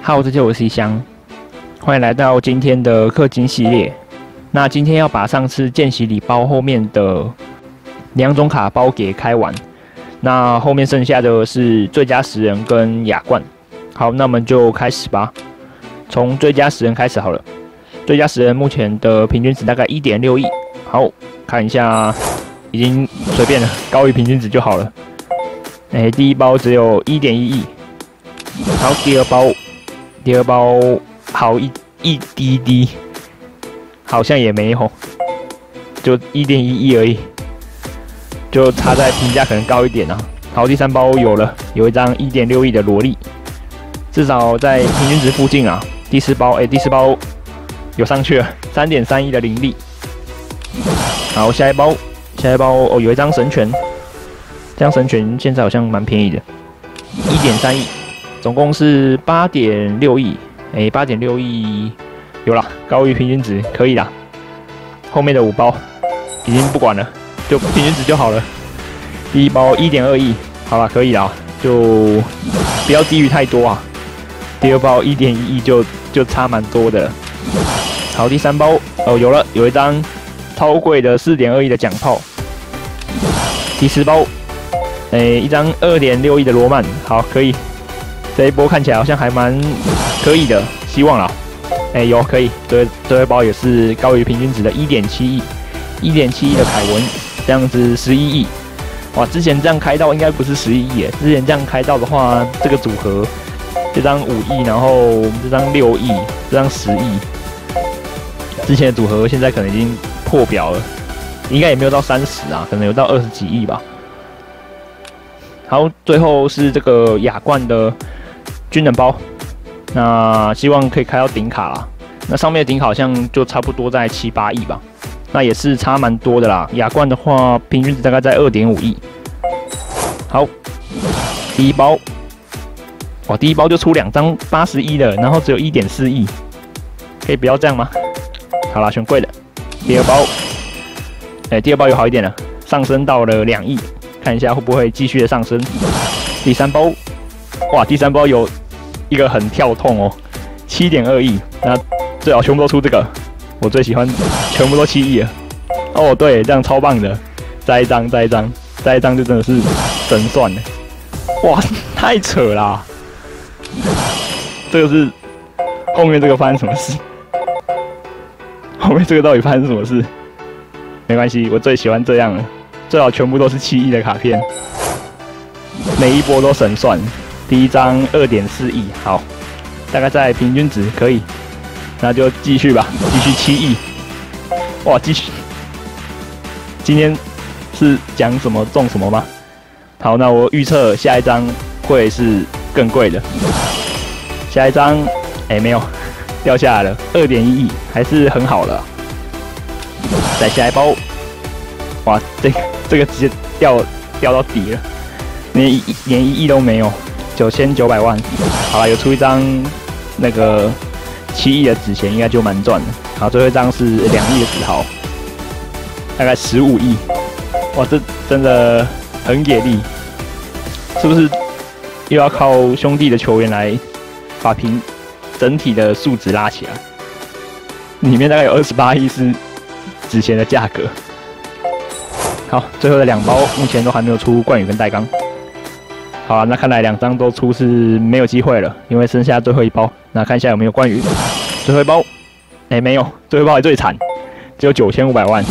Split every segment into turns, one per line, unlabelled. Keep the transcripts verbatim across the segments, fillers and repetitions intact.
Hello， 大家好，我是一香，欢迎来到今天的氪金系列。那今天要把上次见习礼包后面的两种卡包给开完，那后面剩下的是最佳十人跟亚冠。好，那我们就开始吧。从最佳十人开始好了。最佳十人目前的平均值大概 一点六亿。好，看一下，已经随便了，高于平均值就好了。哎、欸，第一包只有 一点一亿。好，第二包。第二包好一一滴滴，好像也没有，就 一点一亿而已，就差在评价可能高一点啊。好，第三包有了，有一张 一点六亿的萝莉，至少在平均值附近啊。第四包，哎、欸，第四包有上去了， 三点三亿的灵力。好，下一包，下一包哦，有一张神拳，这张神拳现在好像蛮便宜的， 一点三亿。总共是 八点六亿，哎 ，八点六亿有啦，高于平均值，可以啦。后面的五包已经不管了，就平均值就好了。第一包 一点二亿，好啦，可以啦，就不要低于太多啊。第二包 一点一亿就就差蛮多的了。好，第三包哦，有了，有一张超贵的 四点二亿的奖炮。第四包，哎，一张 二点六亿的罗曼，好，可以。这一波看起来好像还蛮可以的，希望啦。哎、欸，有可以，这这一包也是高于平均值的 一点七亿， 一点七亿的凯文，这样子十一亿。哇，之前这样开到应该不是十一亿耶，之前这样开到的话，这个组合，这张五亿，然后这张六亿，这张十亿，之前的组合现在可能已经破表了，应该也没有到三十啊，可能有到二十几亿吧。好，最后是这个亚冠的军人包，那希望可以开到顶卡啦。那上面的顶卡好像就差不多在七八亿吧，那也是差蛮多的啦。亚冠的话，平均值大概在 二点五亿。好，第一包，哇，第一包就出两张八十一的，然后只有 一点四亿，可以不要这样吗？好啦，选贵的。第二包，哎、欸，第二包有好一点了，上升到了两亿。看一下会不会继续的上升。第三包，哇，第三包有一个很跳痛哦， 七点二亿，那最好全部都出这个，我最喜欢，全部都七亿了。哦，对，这样超棒的，再一张，再一张，再一张就真的是神算了。哇，太扯啦！这个是后面这个发生什么事？后面这个到底发生什么事？没关系，我最喜欢这样了。最好全部都是七亿的卡片，每一波都神算。第一张 二点四亿，好，大概在平均值可以，那就继续吧，继续七亿。哇，继续。今天是讲什么中什么吗？好，那我预测下一张会是更贵的。下一张，哎、欸，没有，掉下来了， 二点一亿，还是很好了。再下一包，哇，这个。这个直接掉掉到底了，连一连一亿都没有，九千九百万。好了，有出一张那个七亿的纸钱，应该就蛮赚的。好，最后一张是两亿的纸豪，大概十五亿。哇，这真的很给力，是不是又要靠兄弟的球员来把平整体的数值拉起来？里面大概有二十八亿是纸钱的价格。好，最后的两包目前都还没有出冠宇跟戴刚。好、啊，那看来两张都出是没有机会了，因为剩下最后一包。那看一下有没有冠宇。最后一包，哎、欸，没有，最后一包还最惨，只有九千五百万。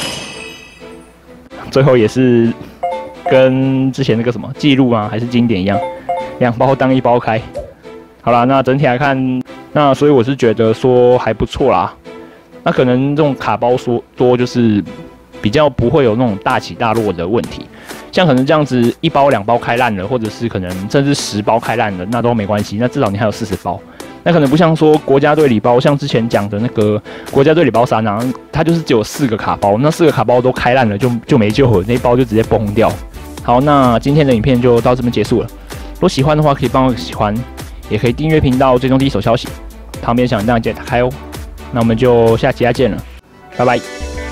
最后也是跟之前那个什么记录啊，还是经典一样，两包当一包开。好啦，那整体来看，那所以我是觉得说还不错啦。那可能这种卡包说多就是比较不会有那种大起大落的问题，像可能这样子一包两包开烂了，或者是可能甚至十包开烂了，那都没关系，那至少你还有四十包。那可能不像说国家队礼包，像之前讲的那个国家队礼包三啊，它就是只有四个卡包，那四个卡包都开烂了，就就没救了，那一包就直接崩掉。好，那今天的影片就到这边结束了。如果喜欢的话，可以帮我喜欢，也可以订阅频道，追踪第一手消息，旁边小铃铛记得打开哦。那我们就下期再见了，拜拜。